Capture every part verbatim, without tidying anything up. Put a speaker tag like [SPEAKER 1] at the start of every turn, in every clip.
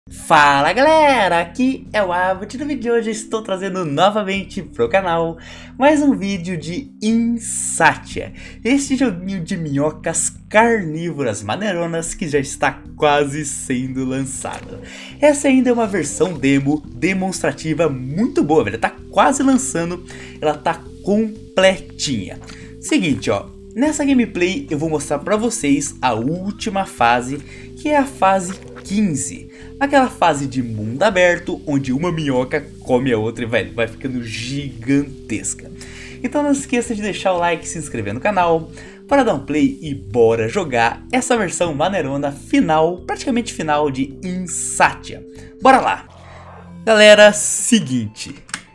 [SPEAKER 1] Fala galera, aqui é o Abbott. No vídeo de hoje estou trazendo novamente pro canal mais um vídeo de Insatia, este joguinho de minhocas carnívoras maneironas que já está quase sendo lançado. Essa ainda é uma versão demo demonstrativa muito boa, velho, tá quase lançando, ela tá completinha. Seguinte, ó, nessa gameplay eu vou mostrar pra vocês a última fase, que é a fase quinze. Aquela fase de mundo aberto, onde uma minhoca come a outra e vai, vai ficando gigantesca. Então não esqueça de deixar o like e se inscrever no canal, para dar um play e bora jogar essa versão maneirona final, praticamente final de Insatia. Bora lá! Galera, seguinte,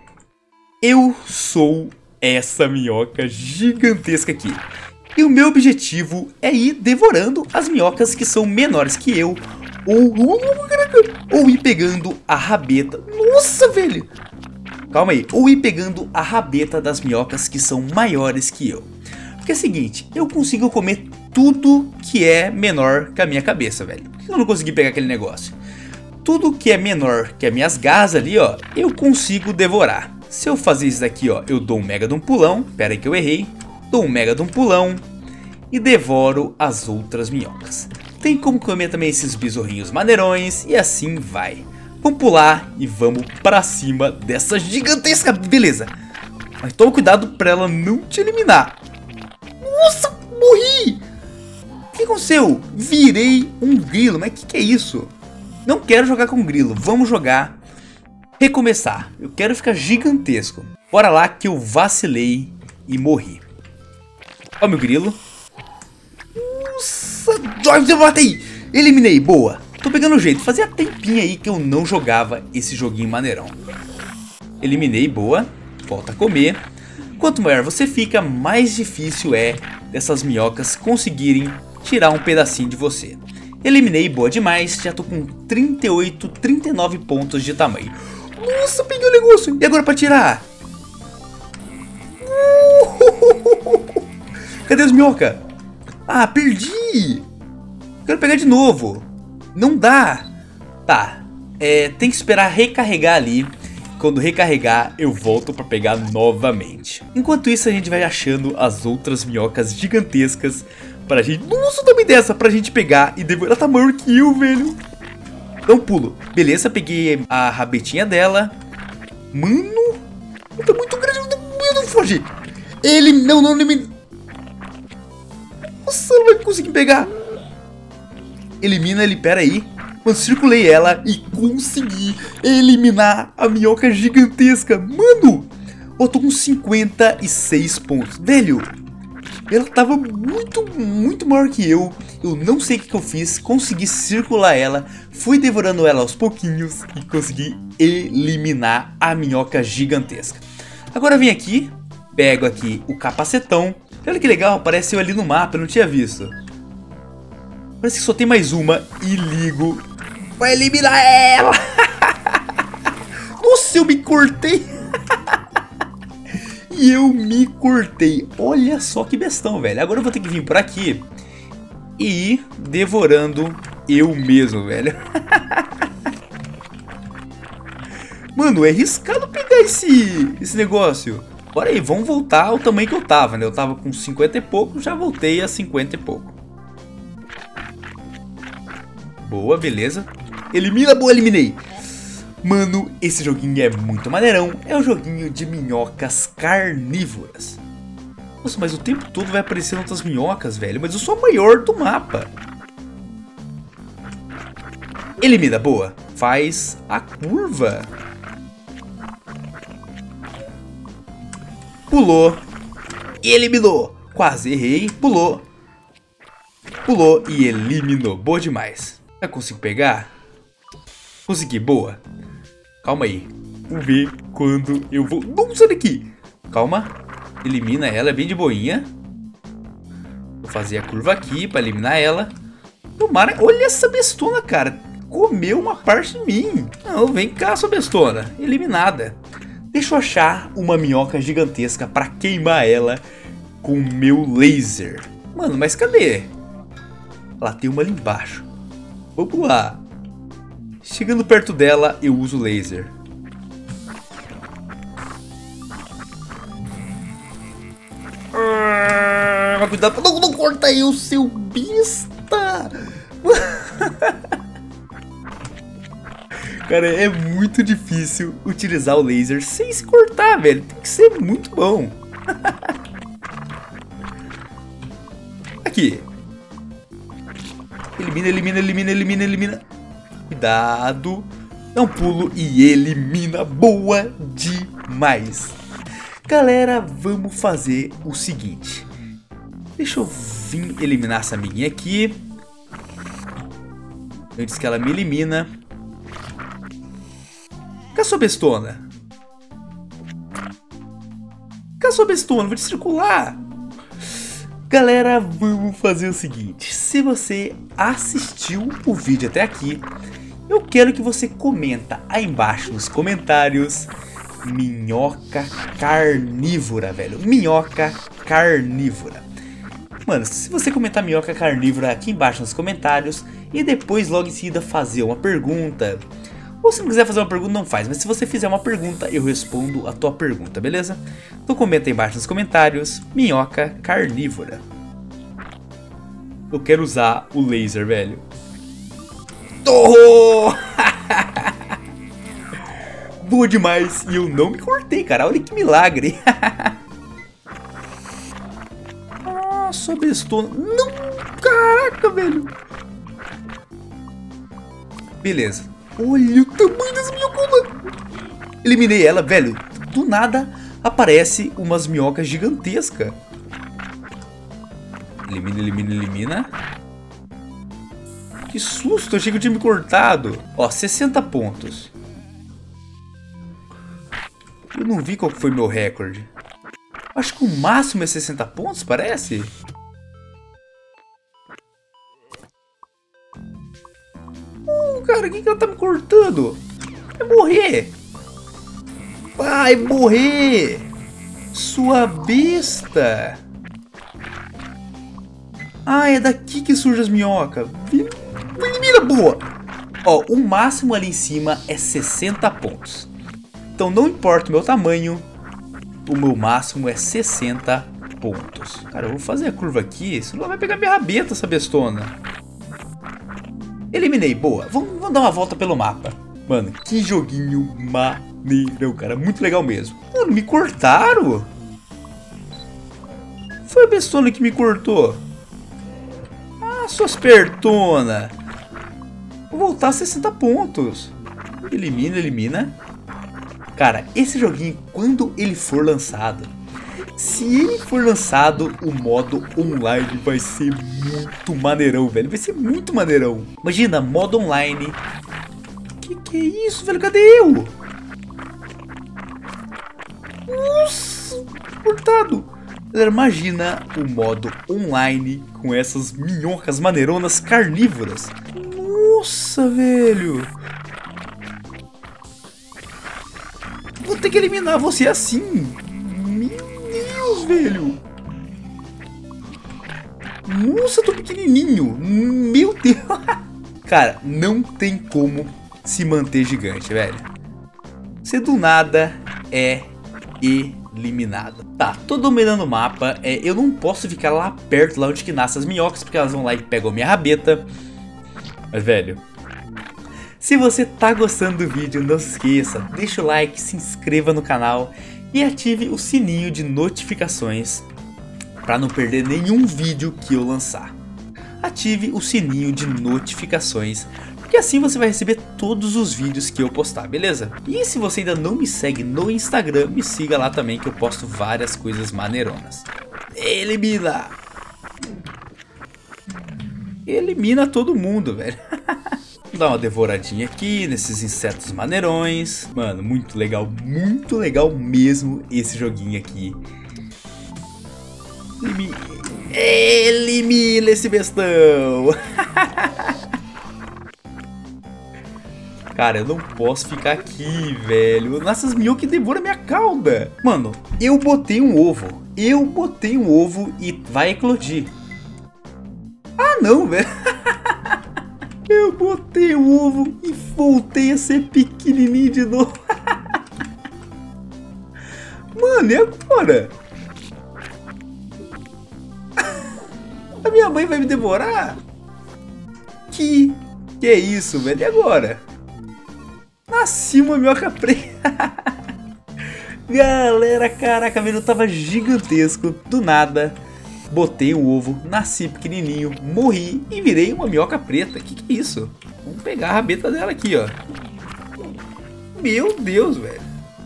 [SPEAKER 1] eu sou essa minhoca gigantesca aqui. E o meu objetivo é ir devorando as minhocas que são menores que eu, ou, ou, ou ir pegando a rabeta. Nossa, velho! Calma aí. Ou ir pegando a rabeta das minhocas que são maiores que eu. Porque é o seguinte, eu consigo comer tudo que é menor que a minha cabeça, velho. Por que eu não consegui pegar aquele negócio? Tudo que é menor que as minhas garras ali, ó, eu consigo devorar. Se eu fazer isso daqui, ó, eu dou um mega de um pulão. Pera aí que eu errei. Dou um mega de um pulão e devoro as outras minhocas. Tem como comer também esses besorrinhos maneirões e assim vai. Vamos pular e vamos pra cima dessa gigantesca beleza. Mas toma cuidado pra ela não te eliminar. Nossa, morri! O que aconteceu? Virei um grilo, mas o que, que é isso? Não quero jogar com grilo, vamos jogar recomeçar. Eu quero ficar gigantesco. Bora lá que eu vacilei e morri. Ó meu grilo. Nossa, Joyce, eu matei! Eliminei, boa. Tô pegando o jeito, fazia tempinho aí que eu não jogava esse joguinho maneirão. Eliminei, boa. Volta a comer. Quanto maior você fica, mais difícil é dessas minhocas conseguirem tirar um pedacinho de você. Eliminei, boa demais. Já tô com trinta e oito, trinta e nove pontos de tamanho. Nossa, peguei o negócio. E agora pra tirar? Cadê as minhocas? Ah, perdi! Quero pegar de novo. Não dá. Tá, é, tem que esperar recarregar ali. Quando recarregar, eu volto pra pegar novamente. Enquanto isso, a gente vai achando as outras minhocas gigantescas pra gente... Nossa, também dessa pra gente pegar e devolver. Ela tá maior que eu, velho. Dá um pulo. Beleza, peguei a rabetinha dela. Mano, tá muito grande. Eu não foge. Ele... Não, não, não me... Nossa, não vai conseguir pegar. Elimina ele, pera aí. Mano, circulei ela e consegui eliminar a minhoca gigantesca. Mano, eu tô com cinquenta e seis pontos. Velho, ela tava muito, muito maior que eu. Eu não sei o que, que eu fiz. Consegui circular ela. Fui devorando ela aos pouquinhos e consegui eliminar a minhoca gigantesca. Agora vem aqui, pego aqui o capacetão. Olha que legal, apareceu ali no mapa, eu não tinha visto. Parece que só tem mais uma e ligo. Vai eliminar ela! Nossa, eu me cortei! E eu me cortei. Olha só que bestão, velho. Agora eu vou ter que vir por aqui e ir devorando eu mesmo, velho. Mano, é arriscado pegar esse, esse negócio. Bora aí, vamos voltar ao tamanho que eu tava, né? Eu tava com cinquenta e pouco, já voltei a cinquenta e pouco. Boa, beleza. Elimina, boa, eliminei. Mano, esse joguinho é muito maneirão. É um joguinho de minhocas carnívoras. Nossa, mas o tempo todo vai aparecendo outras minhocas, velho. Mas eu sou a maior do mapa. Elimina, boa. Faz a curva. Pulou e eliminou. Quase errei. Pulou. Pulou e eliminou. Boa demais. Eu consigo pegar? Consegui. Boa. Calma aí. Vamos ver quando eu vou... Vamos sair daqui. Calma. Elimina ela. É bem de boinha. Vou fazer a curva aqui para eliminar ela. Tomara... Olha essa bestona, cara. Comeu uma parte de mim. Não, vem cá, sua bestona. Eliminada. Deixa eu achar uma minhoca gigantesca pra queimar ela com o meu laser. Mano, mas cadê? Lá tem uma ali embaixo. Vamos lá. Chegando perto dela, eu uso o laser. Ah, cuidado pra não, não corta eu, seu besta! Cara, é muito difícil utilizar o laser sem se cortar, velho. Tem que ser muito bom. Aqui. Elimina, elimina, elimina, elimina, elimina. Cuidado. Dá um pulo e elimina. Boa demais. Galera, vamos fazer o seguinte. Deixa eu vir eliminar essa amiguinha aqui. Antes que ela me elimina. Cadê a sua bestona? Cadê a sua bestona? Vou te circular. Galera, vamos fazer o seguinte. Se você assistiu o vídeo até aqui, eu quero que você comenta aí embaixo nos comentários minhoca carnívora, velho. Minhoca carnívora. Mano, se você comentar minhoca carnívora aqui embaixo nos comentários e depois logo em seguida fazer uma pergunta, ou se não quiser fazer uma pergunta não faz, mas se você fizer uma pergunta eu respondo a tua pergunta, beleza? Então comenta aí embaixo nos comentários minhoca carnívora. Eu quero usar o laser, velho. Oh! Boa demais. E eu não me cortei, cara. Olha que milagre. Nossa, bestona. Não, caraca, velho. Beleza. Olha o tamanho das minhoconas. Eliminei ela, velho. Do nada aparece umas minhocas gigantescas. Elimina, elimina, elimina. Que susto, achei que eu tinha me cortado. Ó, sessenta pontos. Eu não vi qual foi meu recorde. Acho que o máximo é sessenta pontos, parece. Uh, cara, o que, que ela tá me cortando? Vai morrer. Vai morrer. Sua besta. Ah, é daqui que surge as minhocas. Elimina, boa. Ó, o máximo ali em cima é sessenta pontos. Então não importa o meu tamanho, o meu máximo é sessenta pontos. Cara, eu vou fazer a curva aqui, senão ela vai pegar minha rabeta, essa bestona. Eliminei, boa. Vamos, vamos dar uma volta pelo mapa. Mano, que joguinho maneirão, cara. Muito legal mesmo. Mano, me cortaram? Foi a bestona que me cortou. Ah, suas pertona. Vou voltar a sessenta pontos. Elimina, elimina. Cara, esse joguinho, quando ele for lançado, se ele for lançado, o modo online vai ser muito maneirão, velho. Vai ser muito maneirão. Imagina, modo online. Que que é isso, velho? Cadê eu? Nossa, cortado. Galera, imagina o modo online com essas minhocas maneironas carnívoras. Nossa, velho. Vou ter que eliminar você assim. Meu Deus, velho. Nossa, eu tô pequenininho. Meu Deus. Cara, não tem como se manter gigante, velho. Você do nada é eliminado. Tá, tô dominando o mapa. É, eu não posso ficar lá perto, lá onde que nascem as minhocas, porque elas vão lá e pegam minha rabeta. Mas, velho, se você tá gostando do vídeo, não se esqueça, deixa o like, se inscreva no canal e ative o sininho de notificações para não perder nenhum vídeo que eu lançar. Ative o sininho de notificações, porque assim você vai receber todos os vídeos que eu postar, beleza? E se você ainda não me segue no Instagram, me siga lá também que eu posto várias coisas maneironas. Elimina! Elimina todo mundo, velho. Vou dar uma devoradinha aqui nesses insetos maneirões. Mano, muito legal, muito legal mesmo esse joguinho aqui. Elimina, Elimina esse bestão. Cara, eu não posso ficar aqui, velho. Nossas minhocas devoram minha cauda. Mano, eu botei um ovo. Eu botei um ovo e vai eclodir. Ah, não, velho. Meu botei o ovo e voltei a ser pequenininho de novo. Mano, e agora? A minha mãe vai me devorar? Que que é isso, velho? E agora? Nasci uma minhoca preta. Galera, caraca, velho, eu tava gigantesco. Do nada, botei um ovo, nasci pequenininho, morri e virei uma minhoca preta. Que que é isso? Vamos pegar a rabeta dela aqui, ó. Meu Deus, velho.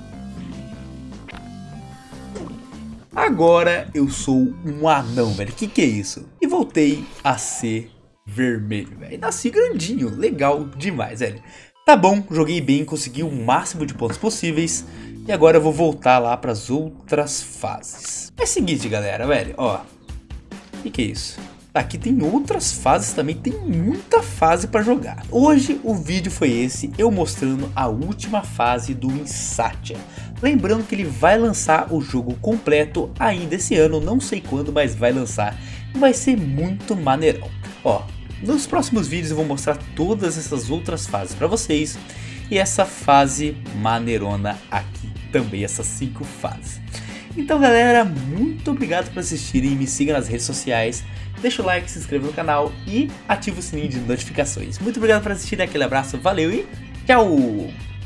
[SPEAKER 1] Agora eu sou um anão, velho. Que que é isso? E voltei a ser vermelho, velho. Nasci grandinho. Legal demais, velho. Tá bom, joguei bem, consegui o máximo de pontos possíveis. E agora eu vou voltar lá para as outras fases. É o seguinte, galera, velho, ó. O que que é isso? Aqui tem outras fases também, tem muita fase para jogar. Hoje o vídeo foi esse, eu mostrando a última fase do Insatia. Lembrando que ele vai lançar o jogo completo ainda esse ano, não sei quando, mas vai lançar. E vai ser muito maneirão. Ó, nos próximos vídeos eu vou mostrar todas essas outras fases para vocês. E essa fase maneirona aqui também, essas cinco fases. Então galera, muito obrigado por assistirem, me siga nas redes sociais, deixa o like, se inscreva no canal e ativa o sininho de notificações. Muito obrigado por assistir, aquele abraço, valeu e tchau!